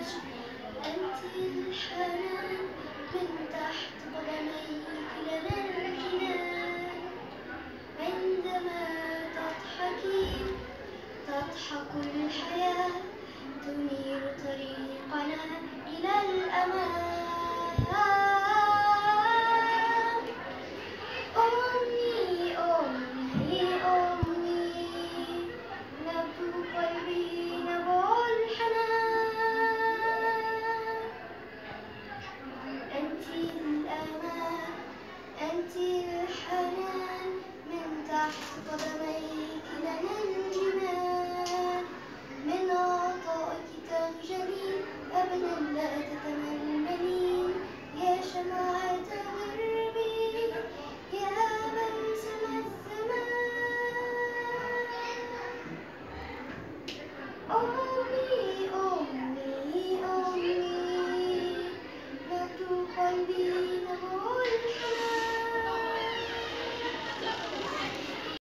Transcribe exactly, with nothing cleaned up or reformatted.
أنت الحنان من تحت قدميك لنا الجنان. عندما تضحكين تضحك الحياة، تنير طريقنا إلى الأمان. أمي أمي أمي، نبض قلبي نبع الحنان. أنت الأمان أنت الحنان، من تحت قدميك لنا الجنان. من عطائك تخجلي أبدا لا تتمنين، يا شمعة دربي يا بلسم الزمان. أمي أمي أمي، نبض قلبي نبع الحنان.